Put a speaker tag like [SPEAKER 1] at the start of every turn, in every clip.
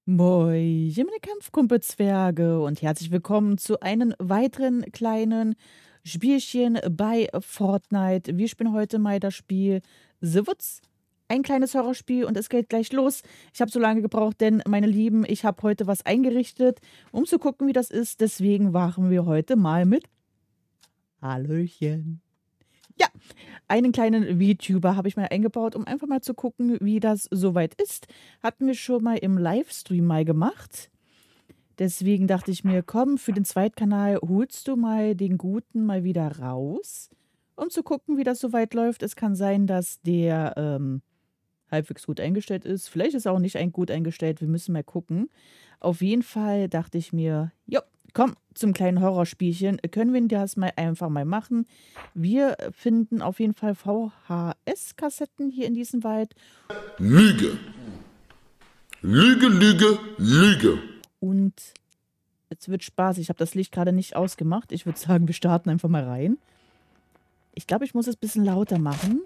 [SPEAKER 1] Moin, meine Kampfkumpelzwerge und herzlich willkommen zu einem weiteren kleinen Spielchen bei Fortnite. Wir spielen heute mal das Spiel The Woods. Ein kleines Horrorspiel und es geht gleich los. Ich habe so lange gebraucht, denn, meine Lieben, ich habe heute was eingerichtet, um zu gucken, wie das ist. Deswegen wachen wir heute mal mit Hallöchen. Ja, einen kleinen VTuber habe ich mal eingebaut, um einfach mal zu gucken, wie das soweit ist. Hatten wir schon mal im Livestream mal gemacht. Deswegen dachte ich mir, komm, für den Zweitkanal holst du mal den Guten mal wieder raus, um zu gucken, wie das soweit läuft. Es kann sein, dass der halbwegs gut eingestellt ist. Vielleicht ist er auch nicht gut eingestellt. Wir müssen mal gucken. Auf jeden Fall dachte ich mir, jo, komm, zum kleinen Horrorspielchen. Können wir das mal einfach mal machen? Wir finden auf jeden Fall VHS-Kassetten hier in diesem Wald.
[SPEAKER 2] Lüge. Lüge, Lüge, Lüge.
[SPEAKER 1] Und es wird Spaß. Ich habe das Licht gerade nicht ausgemacht. Ich würde sagen, wir starten einfach mal rein. Ich glaube, ich muss es ein bisschen lauter machen.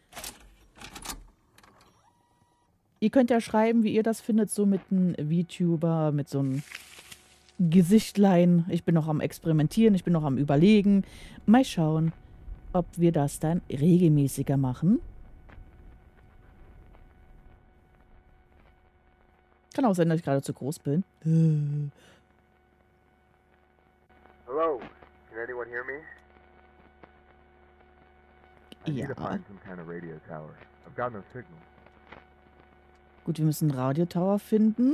[SPEAKER 1] Ihr könnt ja schreiben, wie ihr das findet, so mit einem VTuber, mit so einem Gesichtlein. Ich bin noch am Experimentieren, ich bin noch am Überlegen. Mal schauen, ob wir das dann regelmäßiger machen. Kann auch sein, dass ich gerade zu groß bin.
[SPEAKER 3] Hello, can anyone hear me? I need to
[SPEAKER 1] Ja.
[SPEAKER 3] find some kind of radio tower. I've got no signal.
[SPEAKER 1] Gut, wir müssen einen Radiotower finden.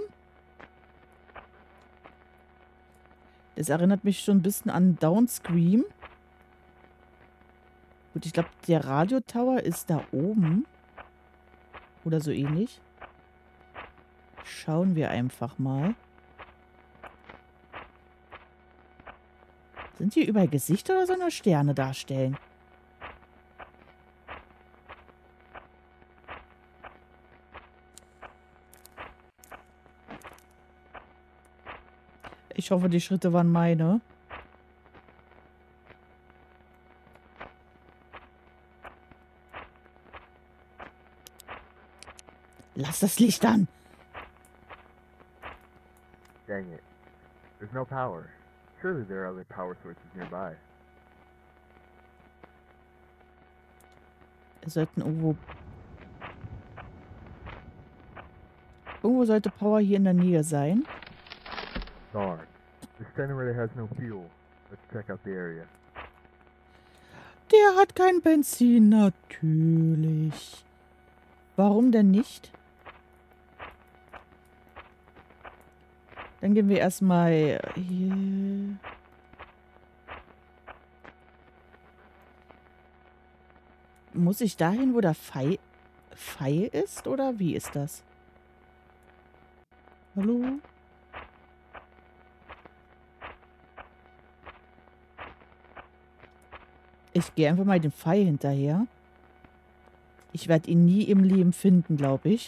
[SPEAKER 1] Das erinnert mich schon ein bisschen an Downscream. Gut, ich glaube, der Radiotower ist da oben. Oder so ähnlich. Schauen wir einfach mal. Sind hier überall Gesichter oder sollen nur Sterne darstellen? Ich hoffe, die Schritte waren meine. Lass das Licht an!
[SPEAKER 3] Dang it. There's no power. Surely there are other power sources nearby.
[SPEAKER 1] Es sollten irgendwo... Irgendwo sollte Power hier in der Nähe sein.
[SPEAKER 3] Darn. This generator has no fuel. Let's check out the area.
[SPEAKER 1] Der hat kein Benzin, natürlich. Warum denn nicht? Dann gehen wir erstmal hier. Muss ich dahin, wo der Pfeil ist? Oder wie ist das? Hallo? Ich gehe einfach mal den Pfeil hinterher. Ich werde ihn nie im Leben finden, glaube ich.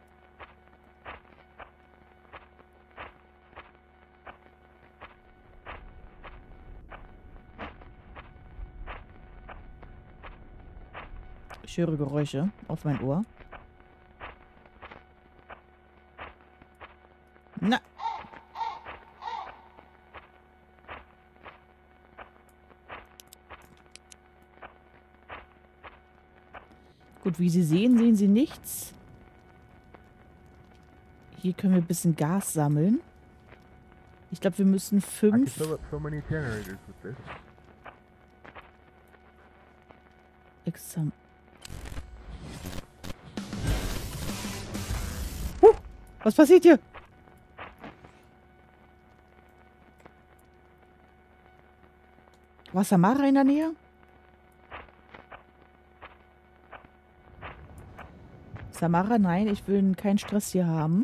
[SPEAKER 1] Ich höre Geräusche auf mein Ohr. Na. Gut, wie Sie sehen, sehen Sie nichts. Hier können wir ein bisschen Gas sammeln. Ich glaube, wir müssen
[SPEAKER 3] I could
[SPEAKER 1] 5.
[SPEAKER 3] fill up so many generators with this.
[SPEAKER 1] Exam. Was passiert hier? War Samara in der Nähe? Samara, nein, ich will keinen Stress hier haben.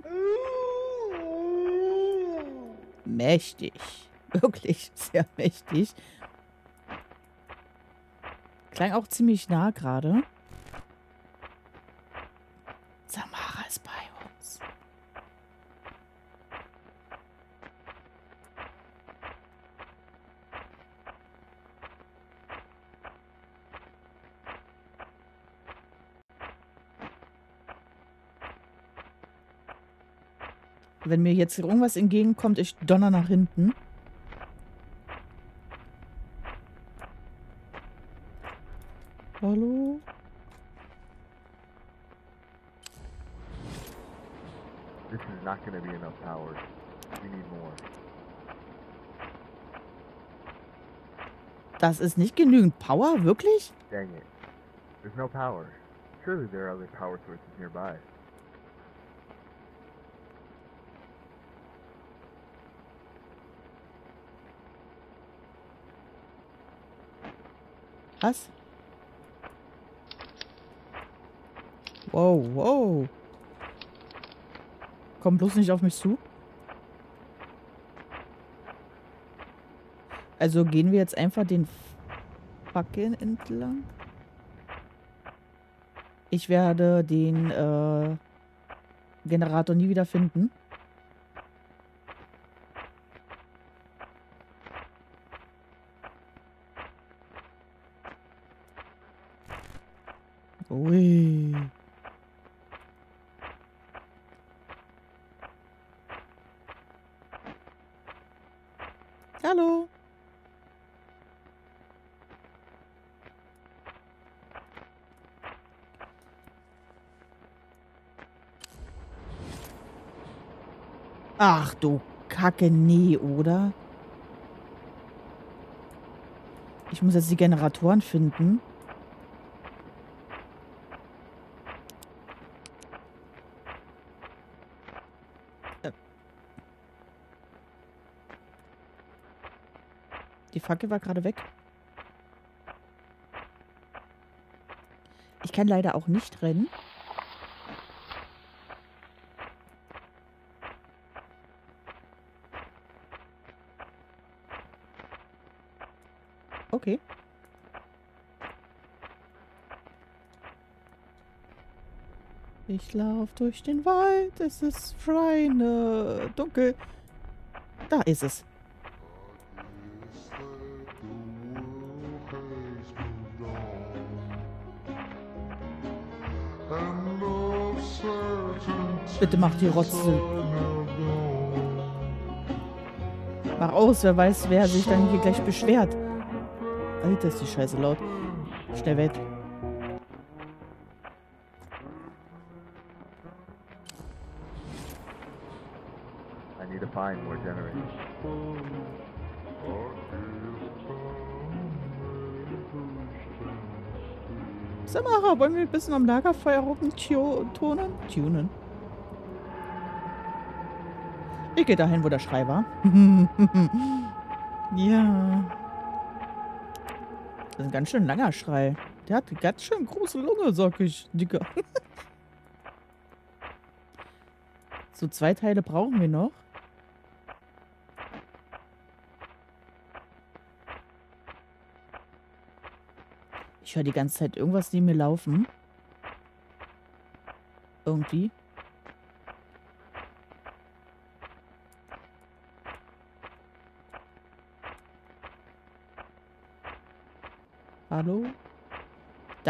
[SPEAKER 1] Mächtig. Wirklich sehr mächtig. Klang auch ziemlich nah gerade. Samara ist bei uns. Wenn mir jetzt irgendwas entgegenkommt, ich donner nach hinten. Hallo?
[SPEAKER 3] This is not going to be enough power. We need more.
[SPEAKER 1] Das ist nicht genügend Power? Wirklich?
[SPEAKER 3] Dang it. There's no power. Surely there are other power sources nearby.
[SPEAKER 1] Was? Wow, wow. Komm bloß nicht auf mich zu. Also gehen wir jetzt einfach den Fackeln entlang. Ich werde den Generator nie wieder finden. Ui. Hallo. Ach du Kacke, nee, oder? Ich muss jetzt die Generatoren finden. Die Fackel war gerade weg. Ich kann leider auch nicht rennen. Okay. Ich laufe durch den Wald. Es ist Freunde. Dunkel. Da ist es. Bitte mach die Rotze. Mach aus, wer weiß, wer sich dann hier gleich beschwert. Alter, ist die Scheiße laut. Schnell weg.
[SPEAKER 3] I need to find more generators.
[SPEAKER 1] Samara, wollen wir ein bisschen am Lagerfeuer rumtunen? Tunen. Ich gehe dahin, wo der Schrei war. Ja. Das ist ein ganz schön langer Schrei. Der hat eine ganz schön große Lunge, sag ich, Dicker. So 2 Teile brauchen wir noch. Ich höre die ganze Zeit irgendwas neben mir laufen. Irgendwie. Hallo? Da.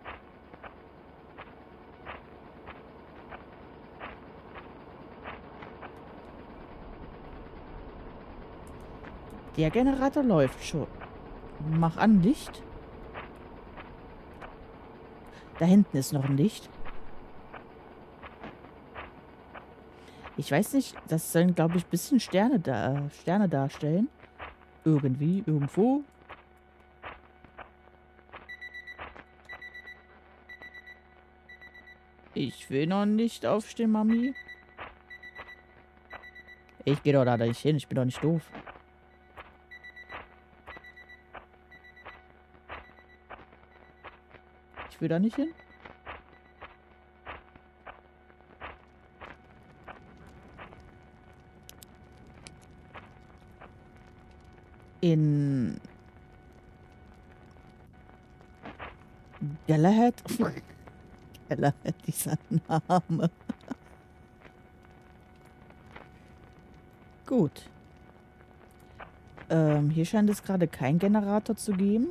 [SPEAKER 1] Der Generator läuft schon. Mach an, Licht. Da hinten ist noch ein Licht. Ich weiß nicht, das sollen, glaube ich, ein bisschen Sterne darstellen. Irgendwie, irgendwo. Ich will noch nicht aufstehen, Mami. Ich gehe doch da nicht hin, ich bin doch nicht doof. Ich will da nicht hin. In Galahad. Galahad, dieser Name. Gut. Hier scheint es gerade keinen Generator zu geben.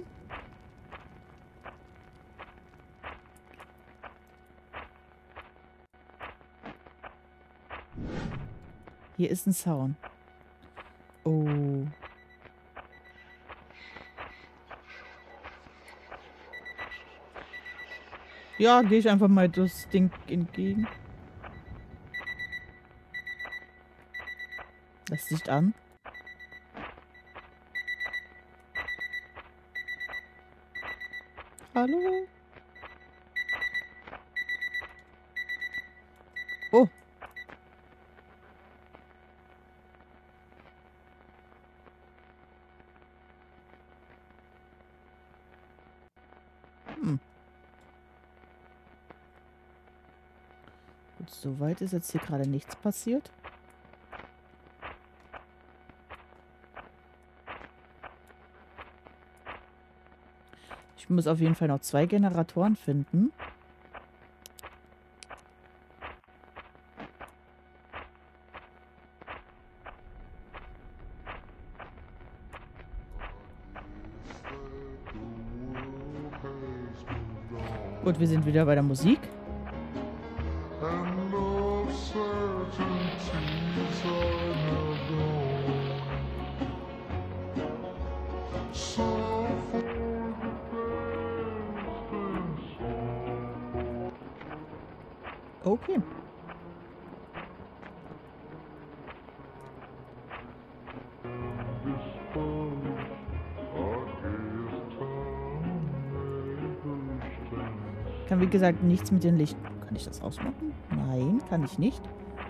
[SPEAKER 1] Hier ist ein Zaun. Oh. Ja, gehe ich einfach mal das Ding entgegen. Das Licht an. Hallo? Oh. Hm. Gut, soweit ist jetzt hier gerade nichts passiert. Ich muss auf jeden Fall noch 2 Generatoren finden. Gut, wir sind wieder bei der Musik.
[SPEAKER 2] And of certainties I have known. So for the best and so.
[SPEAKER 1] Okay. Kann wie gesagt nichts mit den Licht. Kann ich das ausmachen? Nein, kann ich nicht.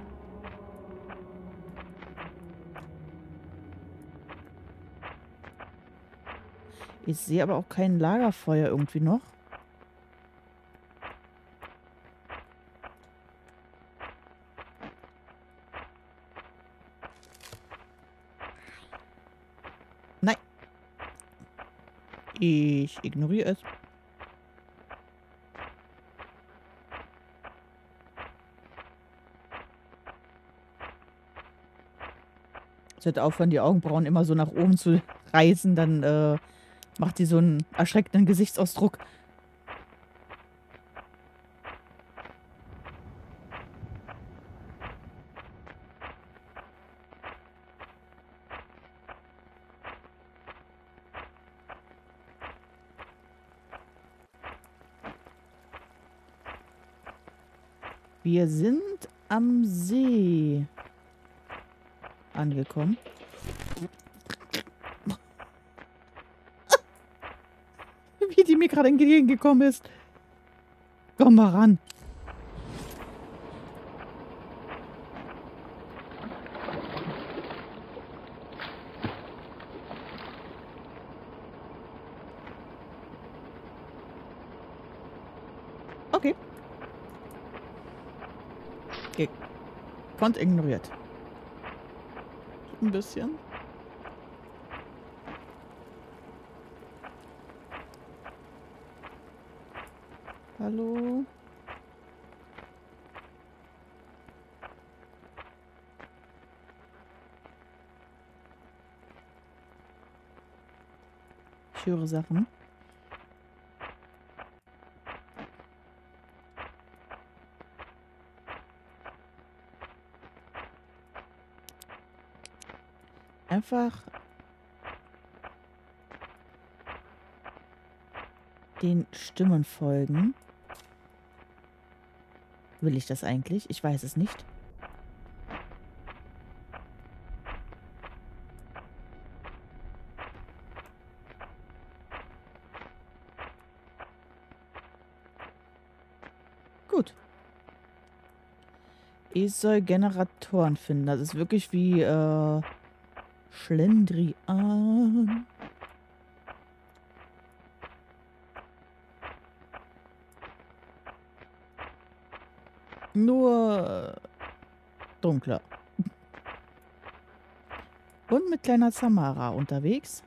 [SPEAKER 1] Ich sehe aber auch kein Lagerfeuer irgendwie noch. Nein. Ich ignoriere es. Ich sollte aufhören, die Augenbrauen immer so nach oben zu reißen, dann macht die so einen erschreckenden Gesichtsausdruck. Wir sind am See angekommen. Wie die mir gerade entgegengekommen ist. Komm mal ran. Okay. Gekonnt ignoriert. Ein bisschen. Hallo? Ich höre Sachen. Einfach den Stimmen folgen. Will ich das eigentlich? Ich weiß es nicht. Gut. Ich soll Generatoren finden. Das ist wirklich wie Schlendrian. Nur dunkler. Und mit kleiner Samara unterwegs.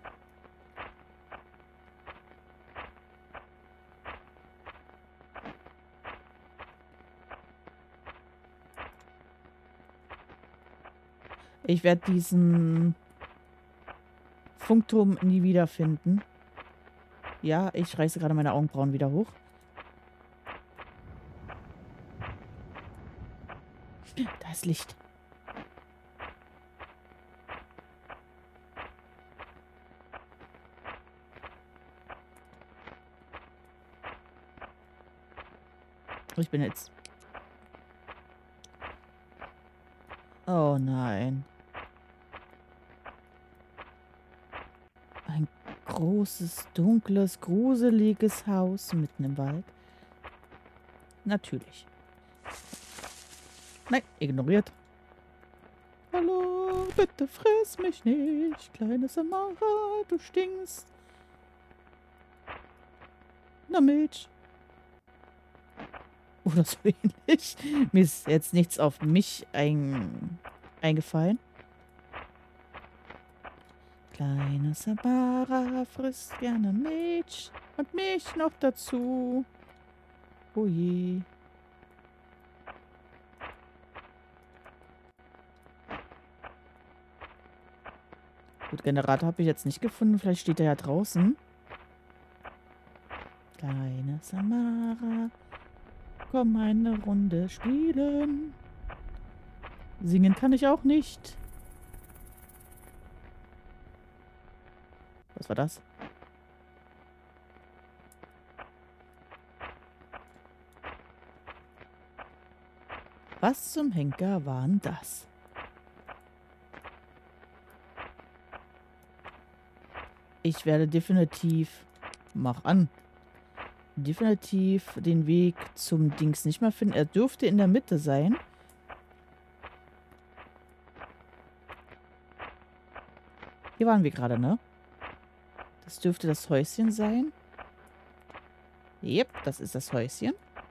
[SPEAKER 1] Ich werde diesen Funkturm nie wiederfinden. Ja, ich reiße gerade meine Augenbrauen wieder hoch. Da ist Licht. Ich bin jetzt... Oh nein. Ein großes, dunkles, gruseliges Haus mitten im Wald. Natürlich. Nein, ignoriert. Hallo, bitte friss mich nicht, kleine Samara, du stinkst. Na Milch. Oder so ähnlich. Mir ist jetzt nichts auf mich eingefallen. Kleine Samara frisst gerne Milch und mich noch dazu. Oh je. Gut, Generator habe ich jetzt nicht gefunden. Vielleicht steht er ja draußen. Kleine Samara, komm eine Runde spielen. Singen kann ich auch nicht. Was war das? Was zum Henker waren das? Ich werde definitiv... Mach an. Definitiv den Weg zum Dings nicht mehr finden. Er dürfte in der Mitte sein. Hier waren wir gerade, ne? Das dürfte das Häuschen sein. Yep, das ist das Häuschen.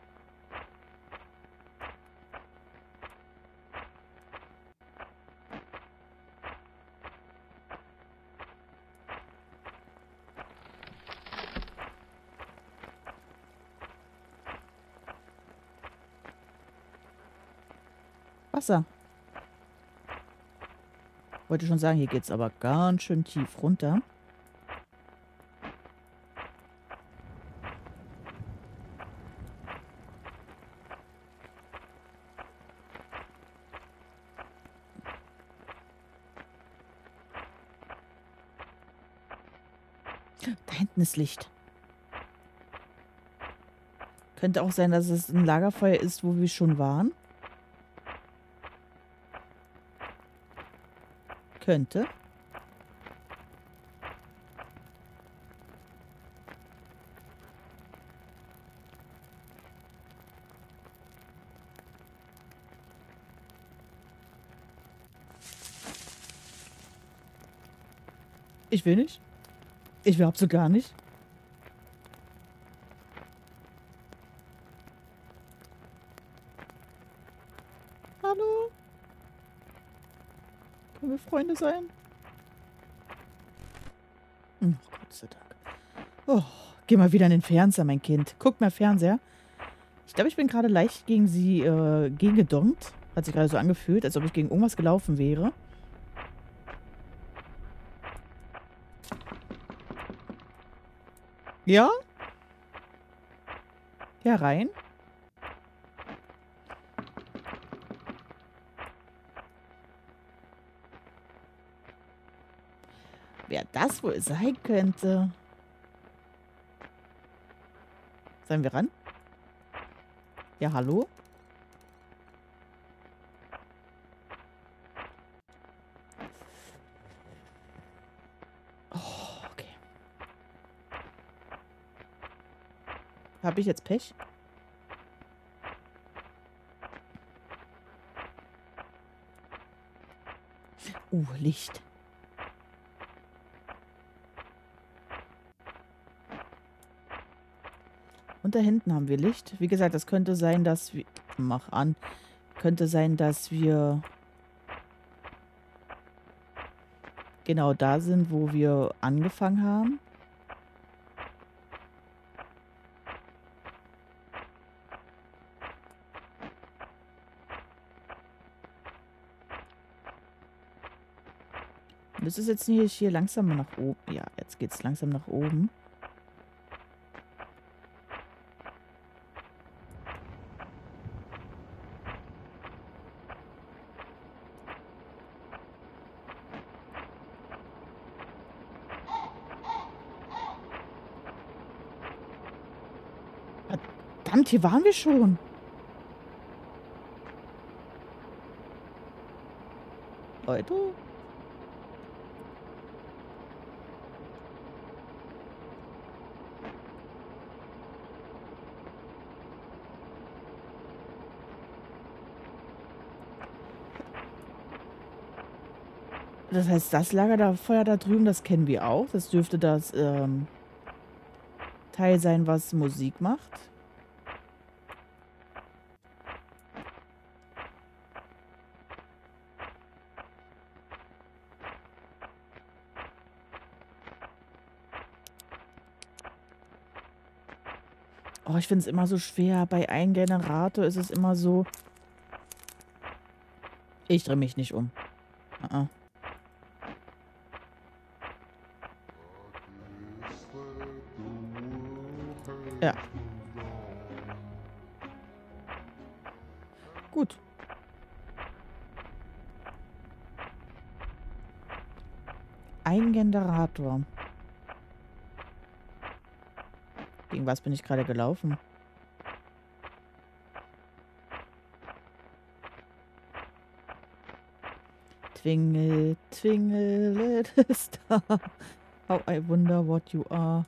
[SPEAKER 1] Wasser. Wollte schon sagen, hier geht es aber ganz schön tief runter. Da hinten ist Licht. Könnte auch sein, dass es ein Lagerfeuer ist, wo wir schon waren. Könnte. Ich will nicht. Ich will absolut gar nicht. Hallo? Können wir Freunde sein? Oh, Gott sei Dank. Oh, geh mal wieder in den Fernseher, mein Kind. Guck mal Fernseher. Ich glaube, ich bin gerade leicht gegen sie gegengedonkt. Hat sich gerade so angefühlt, als ob ich gegen irgendwas gelaufen wäre. Ja? Ja, rein. Wer das wohl sein könnte. Sollen wir ran? Ja, hallo? Oh, okay. Habe ich jetzt Pech? Licht. Und da hinten haben wir Licht. Wie gesagt, das könnte sein, dass wir... Mach an. Könnte sein, dass wir... genau da sind, wo wir angefangen haben. Das ist jetzt hier langsam nach oben. Ja, jetzt geht es langsam nach oben. Verdammt, hier waren wir schon. Auto? Das heißt, das Lager da, Feuer da drüben, das kennen wir auch. Das dürfte das Teil sein, was Musik macht. Oh, ich finde es immer so schwer. Bei einem Generator ist es immer so. Ich drehe mich nicht um. Ah, ja, gut. Ein Generator. Gegen was bin ich gerade gelaufen? Twingle, twingle, little star. How I wonder what you are.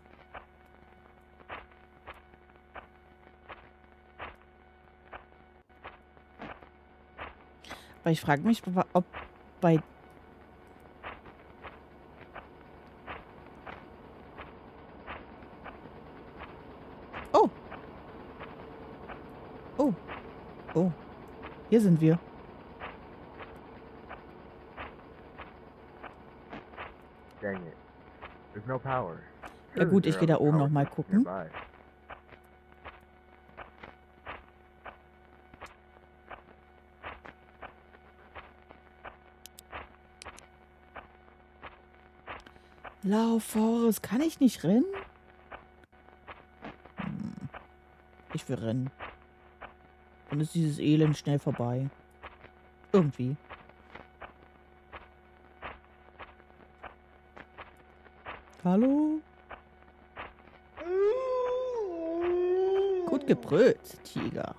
[SPEAKER 1] Aber ich frage mich, ob bei... Oh! Oh! Oh! Hier sind wir.
[SPEAKER 3] Dang it. There's no power.
[SPEAKER 1] Ja
[SPEAKER 3] Surely
[SPEAKER 1] gut,
[SPEAKER 3] there
[SPEAKER 1] ich
[SPEAKER 3] are
[SPEAKER 1] gehe da
[SPEAKER 3] other
[SPEAKER 1] oben
[SPEAKER 3] power
[SPEAKER 1] noch mal
[SPEAKER 3] sources
[SPEAKER 1] gucken.
[SPEAKER 3] nearby.
[SPEAKER 1] Lauf, Forrest, kann ich nicht rennen? Hm, ich will rennen. Dann ist dieses Elend schnell vorbei. Irgendwie. Hallo? Gut gebrüllt, Tiger.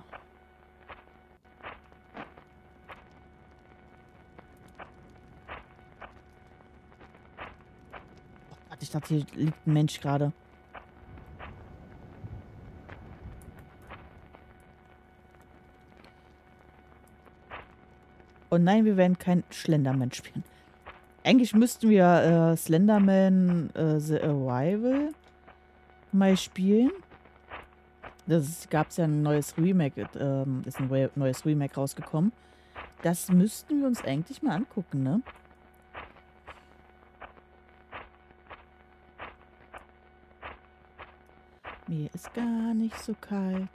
[SPEAKER 1] Oh Gott, ich dachte, hier liegt ein Mensch gerade. Oh nein, wir werden kein Slenderman spielen. Eigentlich müssten wir Slenderman The Arrival mal spielen. Das gab es ja ein neues Remake, ist ein neues Remake rausgekommen. Das müssten wir uns eigentlich mal angucken, ne? Mir ist gar nicht so kalt.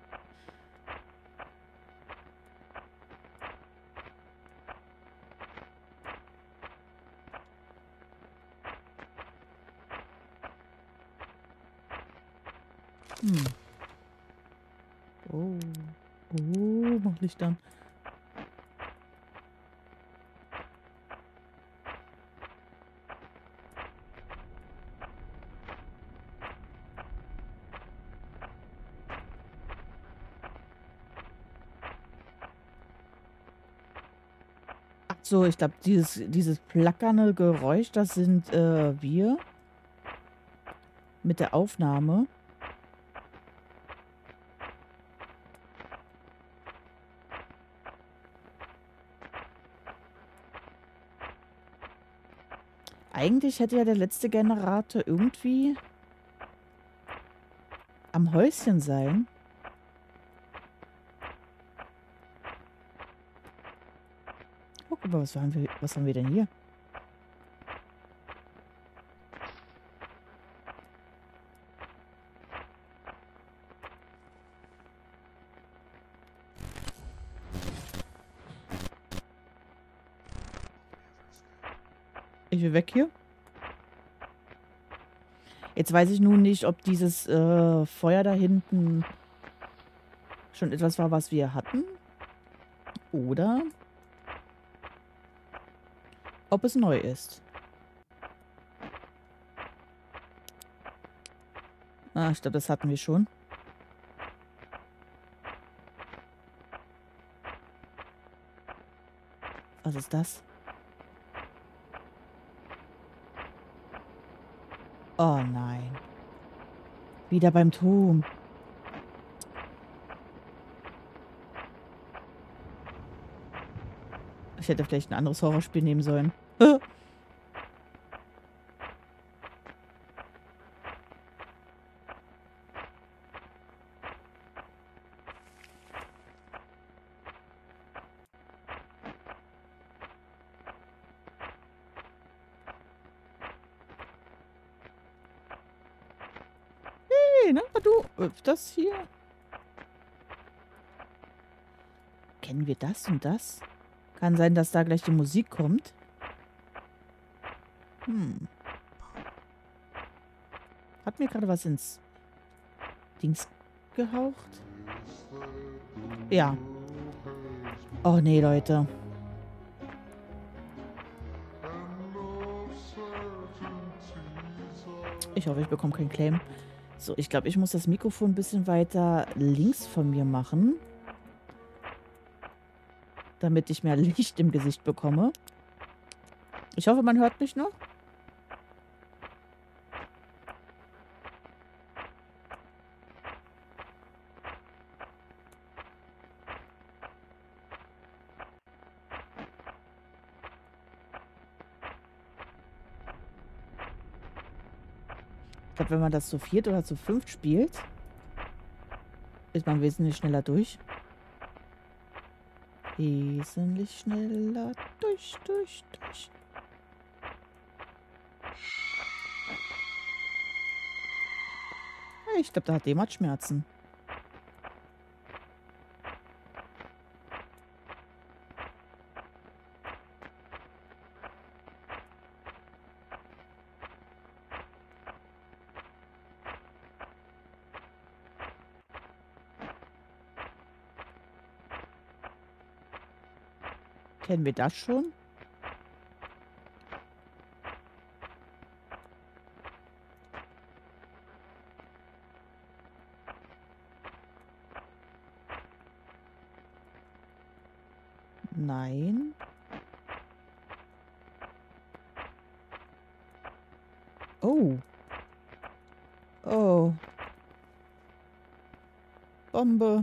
[SPEAKER 1] Hm. Oh. Oh, mach Licht an. Ach so, ich glaube, dieses flackernde Geräusch, das sind wir mit der Aufnahme. Eigentlich hätte ja der letzte Generator irgendwie am Häuschen sein. Oh, guck mal, was haben wir denn hier? Ich will weg hier. Jetzt weiß ich nun nicht, ob dieses Feuer da hinten schon etwas war, was wir hatten. Oder ob es neu ist. Ah, ich glaube, das hatten wir schon. Was ist das? Oh nein. Wieder beim Turm. Ich hätte vielleicht ein anderes Horrorspiel nehmen sollen. Hey, na du, das hier. Kennen wir das und das? Kann sein, dass da gleich die Musik kommt. Hm. Hat mir gerade was ins Dings gehaucht? Ja. Oh nee, Leute. Ich hoffe, ich bekomme keinen Claim. So, ich glaube, ich muss das Mikrofon ein bisschen weiter links von mir machen. Damit ich mehr Licht im Gesicht bekomme. Ich hoffe, man hört mich noch. Ich glaube, wenn man das zu viert oder zu fünft spielt, ist man wesentlich schneller durch. Wesentlich schneller durch. Ich glaube, da hat jemand Schmerzen. Kennen wir das schon? Nein. Oh. Oh. Bombe.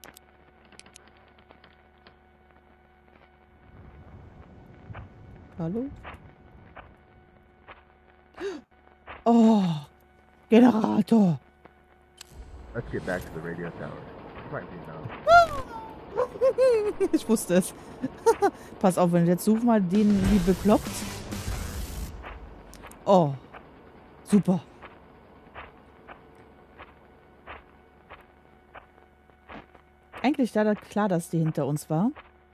[SPEAKER 1] Hallo? Oh. Generator.
[SPEAKER 3] Let's get back to the radio tower. This might be enough.
[SPEAKER 1] Ich wusste es. Pass auf, wenn du jetzt such mal den wie bekloppt. Oh. Super. Eigentlich war da klar, dass die hinter uns war.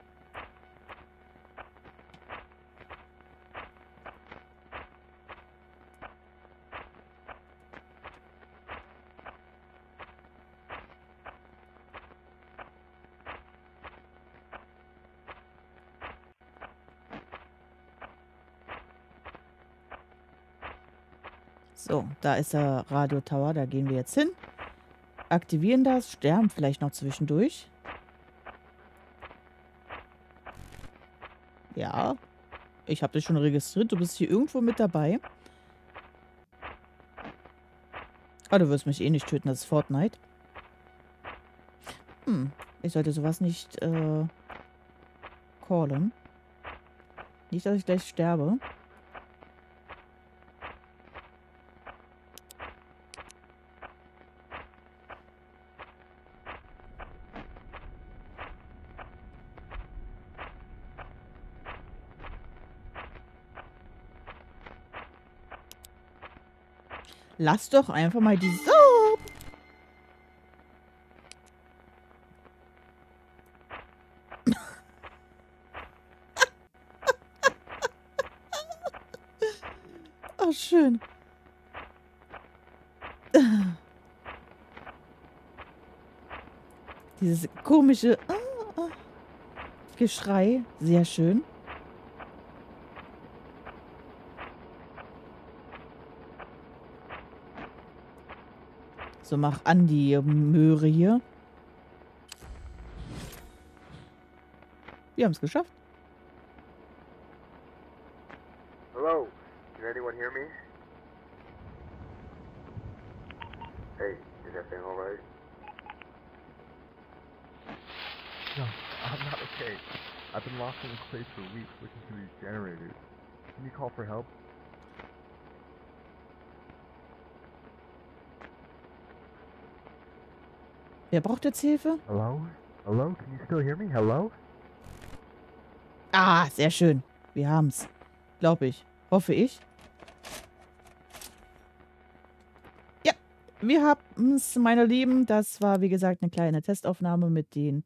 [SPEAKER 1] So, da ist der Radio-Tower, da gehen wir jetzt hin. Aktivieren das, sterben vielleicht noch zwischendurch. Ja, ich habe dich schon registriert, du bist hier irgendwo mit dabei. Aber du wirst mich eh nicht töten, das ist Fortnite. Ich sollte sowas nicht callen. Nicht, dass ich gleich sterbe. Lass doch einfach mal die... So! Oh, schön. Dieses komische Geschrei. Sehr schön. So, mach an die Möhre hier. Wir haben es geschafft.
[SPEAKER 3] Hello? Can anyone hear me? Hey, is everything alright? No, I'm not okay. I've been lost in this place for weeks looking for these generators. Can you call for help?
[SPEAKER 1] Wer braucht jetzt Hilfe?
[SPEAKER 3] Hello? Hello? Can you still hear me? Hello?
[SPEAKER 1] Ah, sehr schön. Wir haben's. Glaube ich. Hoffe ich. Ja, wir haben's, meine Lieben. Das war, wie gesagt, eine kleine Testaufnahme mit den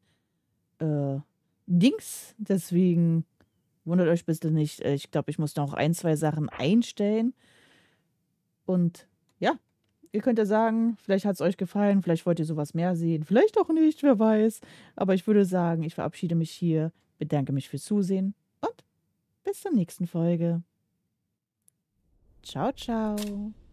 [SPEAKER 1] Dings. Deswegen wundert euch bitte nicht. Ich glaube, ich muss noch ein, zwei Sachen einstellen. Und ja, ihr könnt ja sagen, vielleicht hat es euch gefallen, vielleicht wollt ihr sowas mehr sehen, vielleicht auch nicht, wer weiß. Aber ich würde sagen, ich verabschiede mich hier, bedanke mich fürs Zusehen und bis zur nächsten Folge. Ciao, ciao.